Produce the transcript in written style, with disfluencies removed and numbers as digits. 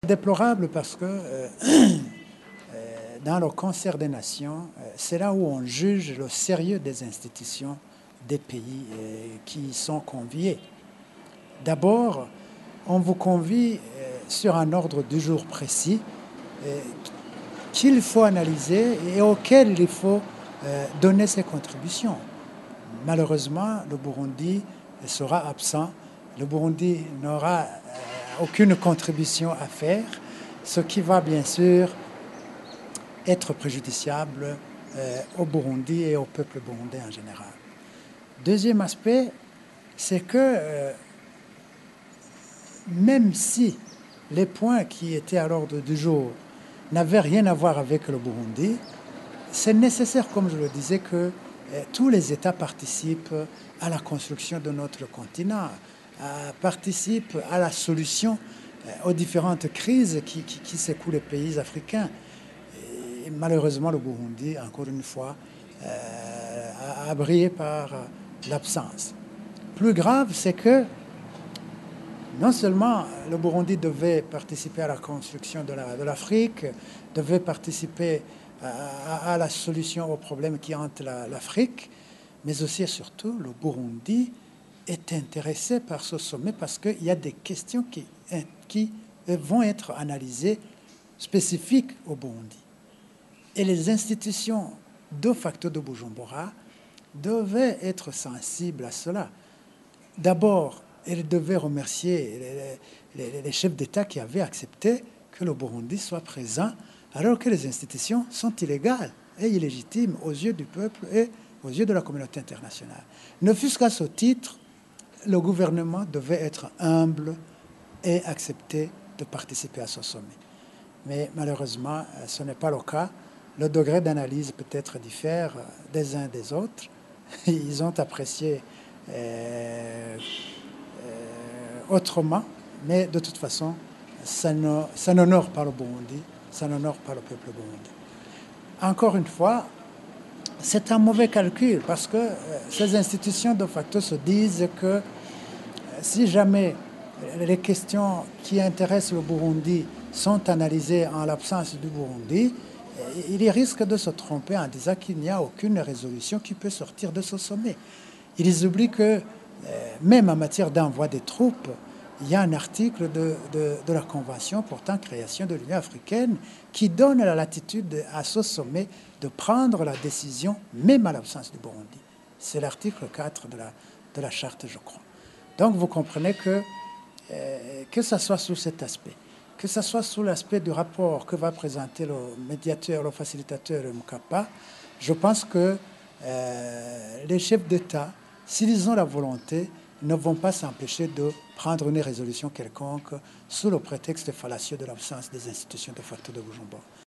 Déplorable parce que dans le concert des nations, c'est là où on juge le sérieux des institutions des pays qui y sont conviés. D'abord, on vous convie sur un ordre du jour précis qu'il faut analyser et auquel il faut donner ses contributions. Malheureusement, le Burundi sera absent. Le Burundi n'aura aucune contribution à faire, ce qui va bien sûr être préjudiciable au Burundi et au peuple burundais en général. Deuxième aspect, c'est que même si les points qui étaient à l'ordre du jour n'avaient rien à voir avec le Burundi, c'est nécessaire, comme je le disais, que tous les États participent à la construction de notre continent, participent à la solution aux différentes crises qui secouent les pays africains. Et malheureusement, le Burundi, encore une fois, a brillé par l'absence. Plus grave, c'est que non seulement le Burundi devait participer à la construction de l'Afrique, devait participer à la solution aux problèmes qui hantent l'Afrique, mais aussi et surtout, le Burundi est intéressé par ce sommet parce qu'il y a des questions qui vont être analysées spécifiques au Burundi. Et les institutions de facto de Bujumbura devaient être sensibles à cela. D'abord, elles devaient remercier les chefs d'État qui avaient accepté que le Burundi soit présent, alors que les institutions sont illégales et illégitimes aux yeux du peuple et aux yeux de la communauté internationale. Ne fût-ce qu'à ce titre, le gouvernement devait être humble et accepter de participer à ce sommet. Mais malheureusement, ce n'est pas le cas. Le degré d'analyse peut-être diffère des uns des autres. Ils ont apprécié autrement, mais de toute façon, ça n'honore pas le Burundi, ça n'honore pas le peuple burundais. Encore une fois, c'est un mauvais calcul parce que ces institutions de facto se disent que si jamais les questions qui intéressent le Burundi sont analysées en l'absence du Burundi, ils risquent de se tromper en disant qu'il n'y a aucune résolution qui peut sortir de ce sommet. Ils oublient que même en matière d'envoi des troupes, il y a un article de la Convention portant création de l'Union africaine qui donne la latitude à ce sommet de prendre la décision, même à l'absence du Burundi. C'est l'article 4 de la charte, je crois. Donc vous comprenez que ce soit sous cet aspect, que ce soit sous l'aspect du rapport que va présenter le médiateur, le facilitateur Mkapa, je pense que les chefs d'État, s'ils ont la volonté, ne vont pas s'empêcher de prendre une résolution quelconque sous le prétexte fallacieux de l'absence des institutions de facto de Bujumbura.